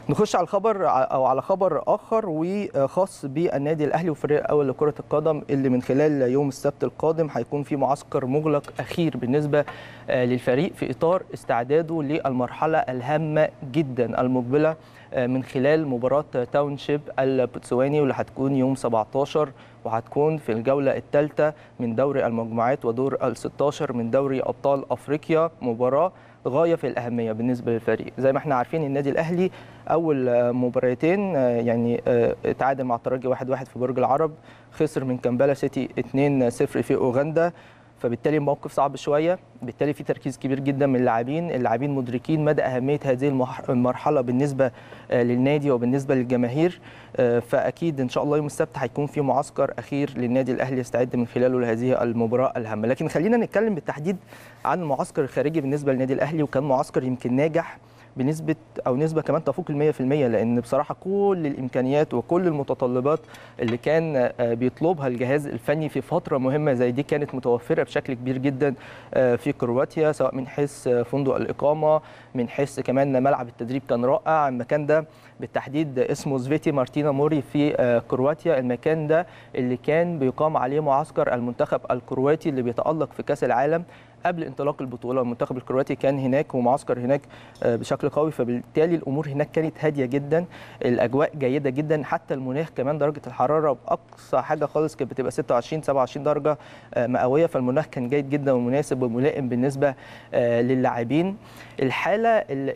نخش على الخبر او على خبر اخر وخاص بالنادي الاهلي والفريق الاول لكره القدم اللي من خلال يوم السبت القادم هيكون في معسكر مغلق اخير بالنسبه للفريق في اطار استعداده للمرحله الهامه جدا المقبله من خلال مباراه تاونشيب البوتسواني واللي هتكون يوم 17 وهتكون في الجوله الثالثه من دوري المجموعات ودور ال 16 من دوري ابطال افريقيا. مباراه غايه في الاهميه بالنسبه للفريق. زي ما احنا عارفين النادي الاهلي اول مباراتين يعني تعادل مع الترجي 1-1 في برج العرب، خسر من كامبالا سيتي 2-0 في اوغندا، فبالتالي الموقف صعب شويه، بالتالي في تركيز كبير جدا من اللاعبين مدركين مدى اهميه هذه المرحله بالنسبه للنادي وبالنسبه للجماهير. فاكيد ان شاء الله يوم السبت هيكون في معسكر اخير للنادي الاهلي يستعد من خلاله لهذه المباراه الهامه. لكن خلينا نتكلم بالتحديد عن المعسكر الخارجي بالنسبه للنادي الاهلي، وكان معسكر يمكن ناجح بنسبه او نسبه كمان تفوق ال 100%، لان بصراحه كل الامكانيات وكل المتطلبات اللي كان بيطلبها الجهاز الفني في فتره مهمه زي دي كانت متوفره بشكل كبير جدا في كرواتيا، سواء من حيث فندق الاقامه، من حيث كمان ملعب التدريب كان رائع. المكان ده بالتحديد اسمه زفيتي مارتينا موري في كرواتيا، المكان ده اللي كان بيقام عليه معسكر المنتخب الكرواتي اللي بيتألق في كأس العالم قبل انطلاق البطوله. المنتخب الكرواتي كان هناك ومعسكر هناك بشكل قوي، فبالتالي الامور هناك كانت هاديه جدا، الاجواء جيده جدا، حتى المناخ كمان درجه الحراره باقصى حاجه خالص كانت بتبقى 26 27 درجه مئويه، فالمناخ كان جيد جدا ومناسب وملائم بالنسبه للاعبين. الحاله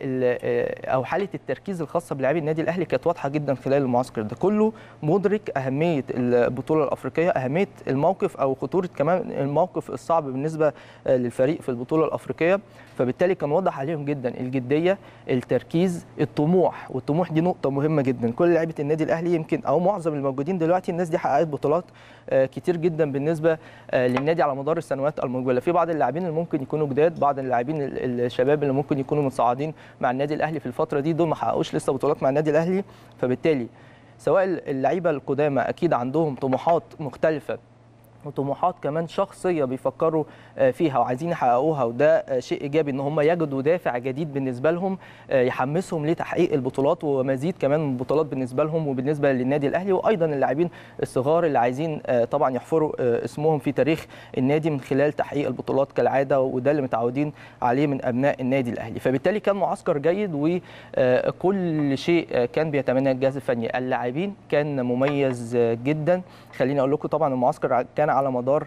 او حاله التركيز الخاصه بلاعبي النادي الاهلي كانت واضحه جدا خلال المعسكر ده كله، مدرك اهميه البطوله الافريقيه، اهميه الموقف او خطوره كمان الموقف الصعب بالنسبه للفريق في البطوله الافريقيه، فبالتالي كان واضح عليهم جدا الجديه، التركيز، الطموح، والطموح دي نقطه مهمه جدا. كل لعيبه النادي الاهلي يمكن او معظم الموجودين دلوقتي الناس دي حققت بطولات كتير جدا بالنسبه للنادي على مدار السنوات المقبله. في بعض اللاعبين اللي ممكن يكونوا جداد، بعض اللاعبين الشباب اللي ممكن يكونوا متصاعدين مع النادي الاهلي في الفتره دي، دول ما حققوش لسه بطولات مع النادي الاهلي، فبالتالي سواء اللعيبه القدامى اكيد عندهم طموحات مختلفه وطموحات كمان شخصيه بيفكروا فيها وعايزين يحققوها، وده شيء ايجابي ان هم يجدوا دافع جديد بالنسبه لهم يحمسهم لتحقيق البطولات ومزيد كمان من البطولات بالنسبه لهم وبالنسبه للنادي الاهلي. وايضا اللاعبين الصغار اللي عايزين طبعا يحفروا اسمهم في تاريخ النادي من خلال تحقيق البطولات كالعاده، وده اللي متعودين عليه من ابناء النادي الاهلي. فبالتالي كان معسكر جيد وكل شيء كان بيتمناه الجهاز الفني. اللاعبين كان مميز جدا. خليني اقول لكم طبعا المعسكر كان على مدار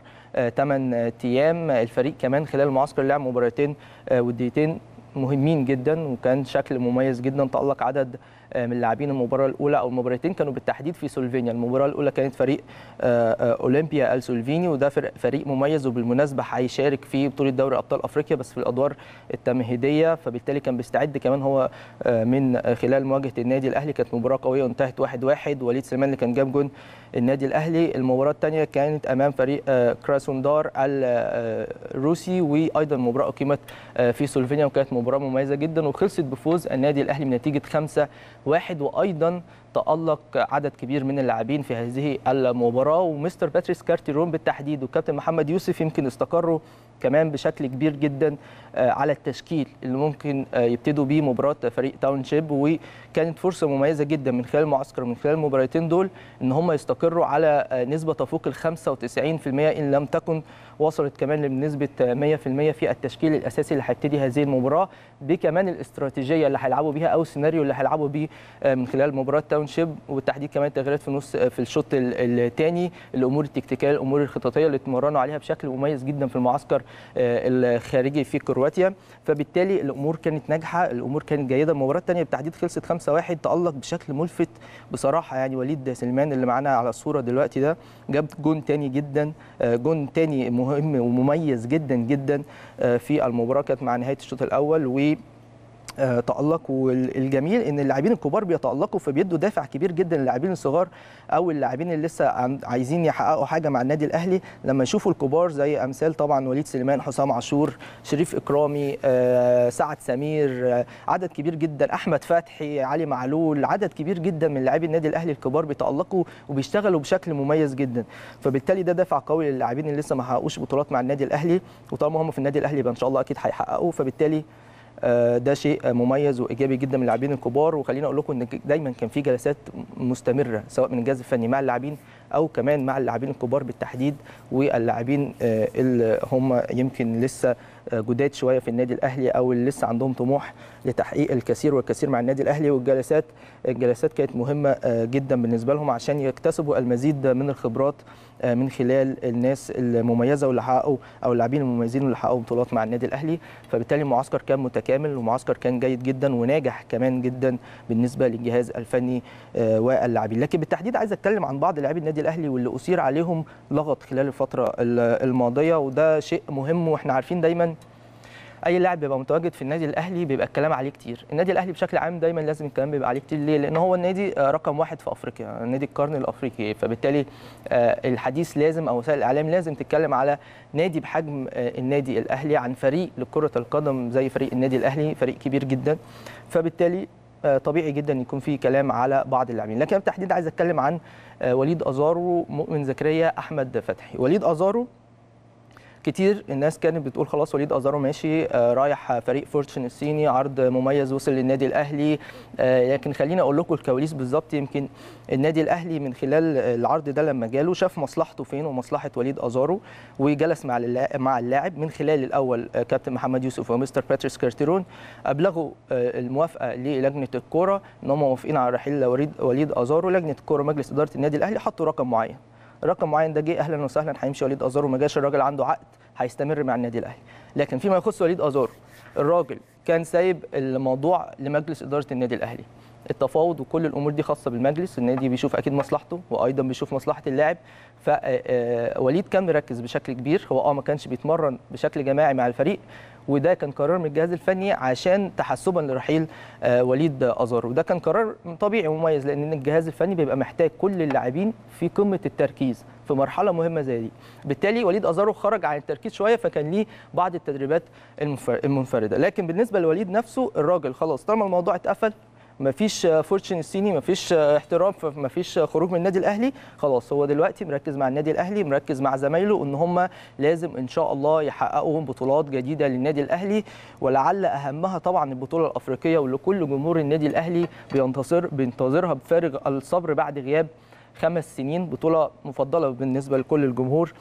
8 ايام. الفريق كمان خلال المعسكر لعب مباراتين وديتين مهمين جدا، وكان شكل مميز جدا. تألق عدد من اللاعبين المباراه الاولى او المباراتين كانوا بالتحديد في سلوفينيا. المباراه الاولى كانت فريق اولمبيا السلوفيني، وده فريق مميز وبالمناسبه هيشارك في بطوله دوري ابطال افريقيا بس في الادوار التمهيديه، فبالتالي كان بيستعد كمان هو من خلال مواجهه النادي الاهلي. كانت مباراه قويه وانتهت 1-1، وليد سليمان اللي كان جاب جون النادي الاهلي. المباراه الثانيه كانت امام فريق كراسوندار الروسي، وايضا مباراه اقيمت في سلوفينيا وكانت مباراه مميزه جدا وخلصت بفوز النادي الاهلي بنتيجه 5-1. وايضا تألق عدد كبير من اللاعبين في هذه المباراه، ومستر باتريس كارتيرون بالتحديد والكابتن محمد يوسف يمكن استقروا كمان بشكل كبير جدا على التشكيل اللي ممكن يبتدوا بيه مباراه فريق تاونشيب. وكانت فرصه مميزه جدا من خلال المعسكر من خلال المباراتين دول ان هم يستقروا على نسبه تفوق ال 95% ان لم تكن وصلت كمان لنسبه 100% في التشكيل الاساسي اللي هيبتدي هذه المباراه، بكمان الاستراتيجيه اللي هيلعبوا بيها او السيناريو اللي هيلعبوا بيه من خلال مباراه تاونشيب، وبالتحديد كمان التغييرات في الشوط الثاني، الامور التكتيكيه، الامور الخططيه اللي اتمرنوا عليها بشكل مميز جدا في المعسكر الخارجي في كرواتيا. فبالتالي الامور كانت ناجحه، الامور كانت جيده. المباراه الثانيه بالتحديد خلصت 5-1. تألق بشكل ملفت بصراحه، يعني وليد سليمان اللي معانا على الصوره دلوقتي ده جاب جون ثاني جدا، جون ثاني مهم ومميز جدا جدا في المباراه كانت مع نهايه الشوط الاول. و تألق، والجميل ان اللاعبين الكبار بيتألقوا فبيدوا دافع كبير جدا للاعبين الصغار او اللاعبين اللي لسه عايزين يحققوا حاجه مع النادي الاهلي، لما يشوفوا الكبار زي امثال طبعا وليد سليمان، حسام عاشور، شريف اكرامي، سعد سمير، عدد كبير جدا، احمد فتحي، علي معلول، عدد كبير جدا من لاعبي النادي الاهلي الكبار بيتألقوا وبيشتغلوا بشكل مميز جدا. فبالتالي ده دافع قوي للاعبين اللي لسه ما حققوش بطولات مع النادي الاهلي، وطالما هم في النادي الاهلي يبقى ان شاء الله اكيد هيحققوا. فبالتالي ده شيء مميز وايجابي جدا من اللاعبين الكبار. وخليني اقول لكم ان دايما كان في جلسات مستمره سواء من الجهاز الفني مع اللاعبين او كمان مع اللاعبين الكبار بالتحديد، واللاعبين اللي هم يمكن لسه جداد شويه في النادي الاهلي او اللي لسه عندهم طموح لتحقيق الكثير والكثير مع النادي الاهلي. الجلسات كانت مهمه جدا بالنسبه لهم عشان يكتسبوا المزيد من الخبرات من خلال الناس المميزه واللي حققوا او اللاعبين المميزين واللي حققوا بطولات مع النادي الاهلي. فبالتالي المعسكر كان متكامل ومعسكر كان جيد جدا وناجح كمان جدا بالنسبه للجهاز الفني واللاعبين. لكن بالتحديد عايز اتكلم عن بعض لاعبي النادي الاهلي واللي اثير عليهم لغط خلال الفتره الماضيه، وده شيء مهم. واحنا عارفين دايما اي لاعب بيبقى متواجد في النادي الاهلي بيبقى الكلام عليه كتير. النادي الاهلي بشكل عام دايما لازم الكلام بيبقى عليه كتير. ليه؟ لان هو النادي رقم 1 في افريقيا، نادي القرن الافريقي. فبالتالي الحديث لازم او وسائل الاعلام لازم تتكلم على نادي بحجم النادي الاهلي، عن فريق لكره القدم زي فريق النادي الاهلي، فريق كبير جدا. فبالتالي طبيعي جدا يكون في كلام على بعض اللاعبين. لكن بالتحديد عايز اتكلم عن وليد ازارو، مؤمن زكريا، احمد فتحي. وليد ازارو كتير الناس كانت بتقول خلاص وليد ازارو ماشي، رايح فريق فورتشن الصيني، عرض مميز وصل للنادي الاهلي. لكن خليني اقول لكم الكواليس بالظبط. يمكن النادي الاهلي من خلال العرض ده لما جاله شاف مصلحته فين ومصلحه وليد ازارو، وجلس مع اللاعب من خلال الاول كابتن محمد يوسف ومستر باتريس كارتيرون. ابلغوا الموافقه للجنه الكوره ان هم موافقين على رحيل وليد ازارو. لجنه الكوره مجلس اداره النادي الاهلي حطوا رقم معين، الرقم معين ده جه اهلا وسهلا، هيمشي وليد ازارو. ما جاش الراجل عنده عقد هيستمر مع النادي الاهلي. لكن فيما يخص وليد ازارو الراجل كان سايب الموضوع لمجلس اداره النادي الاهلي، التفاوض وكل الامور دي خاصه بالمجلس. النادي بيشوف اكيد مصلحته وايضا بيشوف مصلحه اللاعب. فوليد كان مركز بشكل كبير. هو ما كانش بيتمرن بشكل جماعي مع الفريق، وده كان قرار من الجهاز الفني عشان تحسبا لرحيل وليد ازارو. وده كان قرار طبيعي ومميز لان الجهاز الفني بيبقى محتاج كل اللاعبين في قمه التركيز في مرحله مهمه زي دي. بالتالي وليد ازارو خرج عن التركيز شويه، فكان ليه بعض التدريبات المنفرده. لكن بالنسبه لوليد نفسه الراجل خلاص طالما الموضوع اتقفل، مفيش فورتشن الصيني، مفيش احتراف، مفيش خروج من النادي الاهلي، خلاص هو دلوقتي مركز مع النادي الاهلي، مركز مع زمايله ان هم لازم ان شاء الله يحققوا بطولات جديده للنادي الاهلي. ولعل اهمها طبعا البطوله الافريقيه واللي كل جمهور النادي الاهلي بينتظرها بفارغ الصبر بعد غياب 5 سنين. بطوله مفضله بالنسبه لكل الجمهور.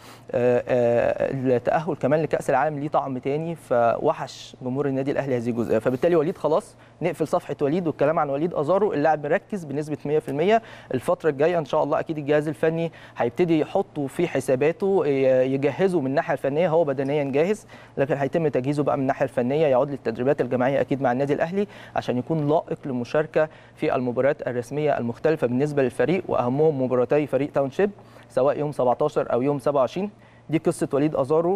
التاهل كمان لكاس العالم ليه طعم تاني، فوحش جمهور النادي الاهلي هذه الجزئيه. فبالتالي وليد خلاص نقفل صفحه وليد والكلام عن وليد ازارو. اللاعب مركز بنسبه 100%. الفتره الجايه ان شاء الله اكيد الجهاز الفني هيبتدي يحطه في حساباته، يجهزه من الناحيه الفنيه. هو بدنيا جاهز، لكن هيتم تجهيزه بقى من الناحيه الفنيه، يعود للتدريبات الجماعيه اكيد مع النادي الاهلي عشان يكون لائق للمشاركه في المباريات الرسميه المختلفه بالنسبه للفريق، واهمهم مباراتي فريق تاونشيب سواء يوم 17 او يوم 27. دي قصه وليد ازارو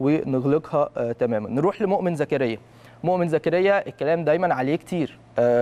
ونغلقها تماما. نروح لمؤمن زكريا. مؤمن زكريا الكلام دايما عليه كتير،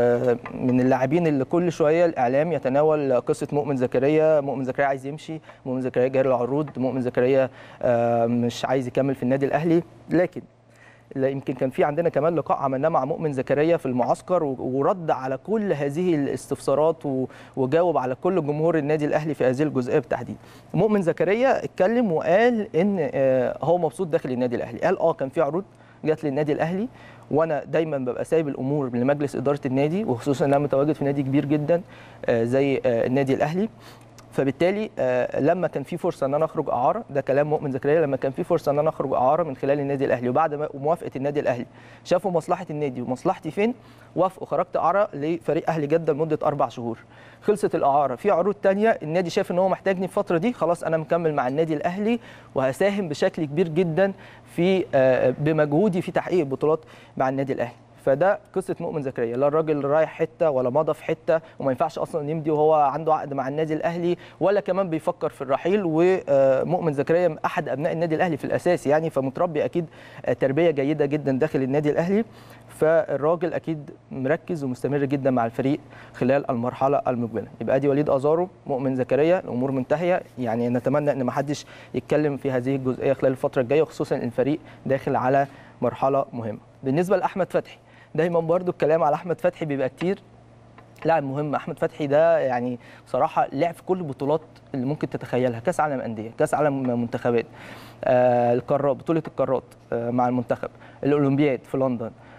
من اللاعبين اللي كل شويه الاعلام يتناول قصه مؤمن زكريا. مؤمن زكريا عايز يمشي، مؤمن زكريا جاري العروض، مؤمن زكريا مش عايز يكمل في النادي الاهلي. لكن يمكن كان في عندنا كمان لقاء عملناه مع مؤمن زكريا في المعسكر ورد على كل هذه الاستفسارات وجاوب على كل جمهور النادي الاهلي في هذه الجزئيه بالتحديد. مؤمن زكريا اتكلم وقال ان هو مبسوط داخل النادي الاهلي. قال كان في عروض جات للنادي الاهلي، وانا دايما ببقى سايب الامور لمجلس اداره النادي، وخصوصا ان انا متواجد في نادي كبير جدا زي النادي الاهلي. فبالتالي لما كان في فرصه ان انا اخرج اعاره، ده كلام مؤمن زكريا، لما كان في فرصه ان انا اخرج اعاره من خلال النادي الاهلي وبعد موافقه النادي الاهلي شافوا مصلحه النادي ومصلحتي فين، وافقوا. خرجت اعاره لفريق اهلي جده لمده 4 شهور. خلصت الاعاره، في عروض ثانيه، النادي شاف ان هو محتاجني في الفتره دي، خلاص انا مكمل مع النادي الاهلي وهساهم بشكل كبير جدا في بمجهودي في تحقيق البطولات مع النادي الاهلي. فده قصه مؤمن زكريا. لا الراجل رايح حته ولا مضى في حته، وما ينفعش اصلا يمضي وهو عنده عقد مع النادي الاهلي، ولا كمان بيفكر في الرحيل. ومؤمن زكريا احد ابناء النادي الاهلي في الاساس يعني، فمتربي اكيد تربيه جيده جدا داخل النادي الاهلي. فالراجل اكيد مركز ومستمر جدا مع الفريق خلال المرحله المقبله. يبقى ادي وليد ازارو، مؤمن زكريا، الامور منتهيه. يعني نتمنى ان ما حدش يتكلم في هذه الجزئيه خلال الفتره الجايه، وخصوصا الفريق داخل على مرحله مهمه. بالنسبه لاحمد فتحي، دايما برضو الكلام على احمد فتحي بيبقى كتير. لاعب مهم احمد فتحي ده، يعني بصراحه لعب في كل البطولات اللي ممكن تتخيلها، كاس عالم انديه، كاس عالم منتخبات، القارات، بطوله القارات مع المنتخب، الاولمبياد في لندن،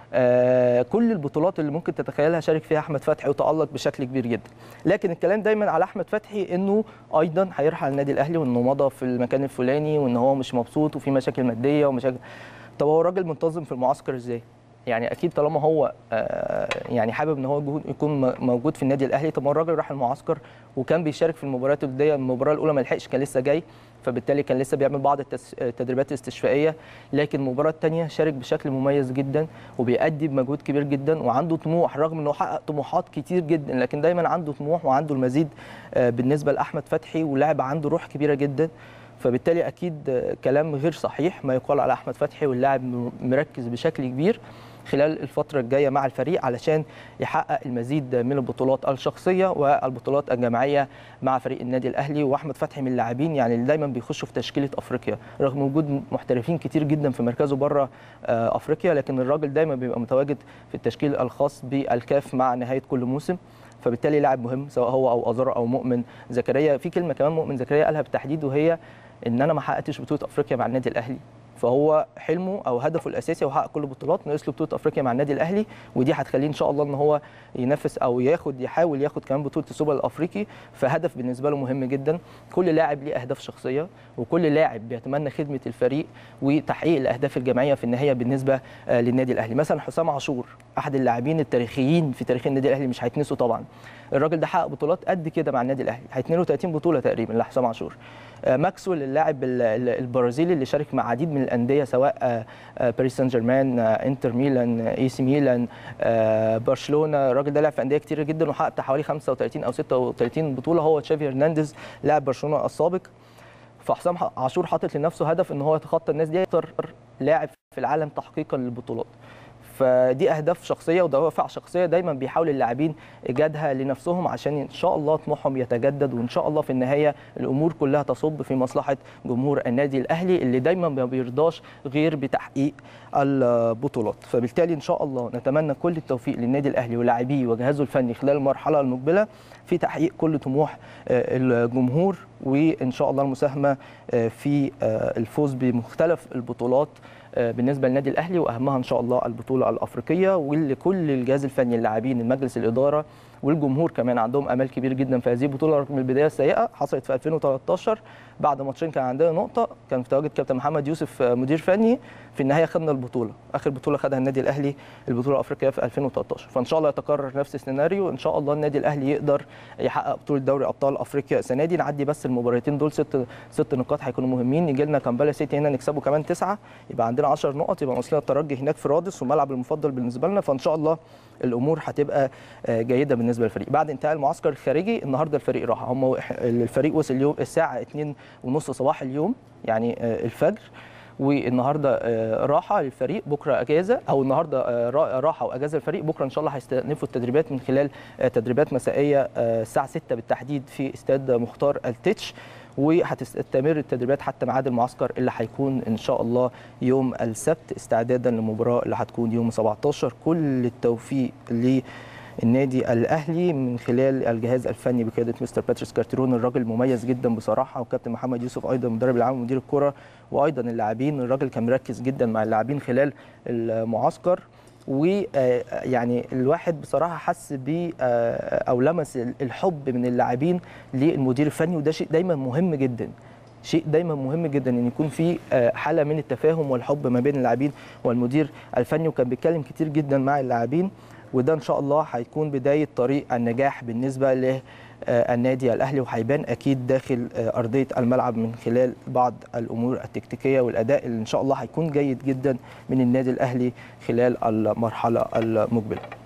كل البطولات اللي ممكن تتخيلها شارك فيها احمد فتحي وتالق بشكل كبير جدا. لكن الكلام دايما على احمد فتحي انه ايضا هيرحل النادي الاهلي وانه مضى في المكان الفلاني وان هو مش مبسوط وفي مشاكل ماديه ومشاكل. طب هو راجل منتظم في المعسكر ازاي؟ يعني اكيد طالما هو يعني حابب ان هو يكون موجود في النادي الاهلي. طب ما الراجل راح المعسكر وكان بيشارك في المباريات الوديه، المباراه الاولى ما لحقش كان لسه جاي، فبالتالي كان لسه بيعمل بعض التدريبات الاستشفائيه، لكن المباراه الثانيه شارك بشكل مميز جدا وبيأدي بمجهود كبير جدا وعنده طموح، رغم انه حقق طموحات كتير جدا لكن دايما عنده طموح وعنده المزيد بالنسبه لاحمد فتحي، ولاعب عنده روح كبيره جدا. فبالتالي اكيد كلام غير صحيح ما يقال على احمد فتحي، واللاعب مركز بشكل كبير خلال الفترة الجاية مع الفريق علشان يحقق المزيد من البطولات الشخصية والبطولات الجماعية مع فريق النادي الأهلي. وأحمد فتحي من اللاعبين يعني اللي دايما بيخشوا في تشكيلة أفريقيا رغم وجود محترفين كتير جدا في مركزه بره أفريقيا، لكن الراجل دايما بيبقى متواجد في التشكيل الخاص بالكاف مع نهاية كل موسم. فبالتالي لاعب مهم سواء هو أو أزارو أو مؤمن زكريا. في كلمة كمان مؤمن زكريا قالها بالتحديد وهي إن أنا ما حققتش بطولة أفريقيا مع النادي الأهلي، فهو حلمه او هدفه الاساسي هو حقق كل البطولات، ناقص له بطوله افريقيا مع النادي الاهلي، ودي هتخليه ان شاء الله ان هو ينافس او يحاول ياخد كمان بطوله السوبر الافريقي. فهدف بالنسبه له مهم جدا. كل لاعب ليه اهداف شخصيه وكل لاعب بيتمنى خدمه الفريق وتحقيق الاهداف الجماعيه في النهايه بالنسبه للنادي الاهلي. مثلا حسام عاشور احد اللاعبين التاريخيين في تاريخ النادي الاهلي، مش هيتنسوا طبعا. الراجل ده حقق بطولات قد كده مع النادي الاهلي، 32 بطوله تقريبا لحسام عاشور. ماكسويل اللاعب البرازيلي اللي شارك مع عديد من الانديه سواء باريس سان جيرمان، انتر ميلان، اي سي ميلان، برشلونه. الراجل ده لعب في انديه كتيره جدا وحقق حوالي 35 او 36 بطوله. هو تشافي هرنانديز لاعب برشلونه السابق. فحسام عاشور حاطط لنفسه هدف ان هو يتخطى الناس دي، اكتر لاعب في العالم تحقيقا للبطولات. فدي اهداف شخصيه ودوافع شخصيه دايما بيحاول اللاعبين ايجادها لنفسهم عشان ان شاء الله طموحهم يتجدد، وان شاء الله في النهايه الامور كلها تصب في مصلحه جمهور النادي الاهلي اللي دايما ما بيرضاش غير بتحقيق البطولات. فبالتالي ان شاء الله نتمنى كل التوفيق للنادي الاهلي ولاعبيه وجهازه الفني خلال المرحله المقبله في تحقيق كل طموح الجمهور، وان شاء الله المساهمه في الفوز بمختلف البطولات بالنسبه للنادي الاهلي، واهمها ان شاء الله البطوله الافريقيه، واللي كل الجهاز الفني، اللاعبين، المجلس الاداره والجمهور كمان عندهم امال كبير جدا في هذه البطوله رغم البدايه السيئه. حصلت في 2013 بعد ماتشين كان عندنا نقطه، كان في تواجد كابتن محمد يوسف مدير فني، في النهايه خدنا البطوله. اخر بطوله خدها النادي الاهلي البطوله الافريقيه في 2013. فان شاء الله يتكرر نفس السيناريو، ان شاء الله النادي الاهلي يقدر يحقق بطوله دوري ابطال افريقيا السنه دي. نعدي بس المباراتين دول، ست نقاط هيكونوا مهمين. يجي لنا كامبالا سيتي هنا نكسبه كمان 9، يبقى عندنا 10 نقط، يبقى واصلين الترجي هناك في رادس والملعب المفضل بالنسبه لنا. فان شاء الله الامور هتبقى جيده بالنسبه للفريق. بعد انتهاء المعسكر الخارجي النهارده الفريق راح، الفريق وصل اليوم الساعه 2:30 صباح اليوم يعني الفجر، والنهارده راحه للفريق، بكره اجازه، او النهارده راحه واجازه الفريق. بكره ان شاء الله هيستأنفوا التدريبات من خلال تدريبات مسائيه الساعه 6 بالتحديد في استاد مختار التتش، وهتستمر التدريبات حتى ميعاد المعسكر اللي هيكون ان شاء الله يوم السبت استعدادا للمباراه اللي هتكون يوم 17. كل التوفيق للنادي الاهلي من خلال الجهاز الفني بقياده مستر باتريس كارتيرون، الراجل مميز جدا بصراحه، وكابتن محمد يوسف ايضا المدرب العام ومدير الكره، وايضا اللاعبين. الراجل كان مركز جدا مع اللاعبين خلال المعسكر، ويعني الواحد بصراحه حس ب او لمس الحب من اللاعبين للمدير الفني، وده شيء دايما مهم جدا، شيء دايما مهم جدا ان يكون في حاله من التفاهم والحب ما بين اللاعبين والمدير الفني. وكان بيتكلم كتير جدا مع اللاعبين، وده ان شاء الله هيكون بدايه طريق النجاح بالنسبه للنادي الاهلي، وهيبان اكيد داخل ارضيه الملعب من خلال بعض الامور التكتيكيه والاداء اللي ان شاء الله هيكون جيد جدا من النادي الاهلي خلال المرحله المقبله.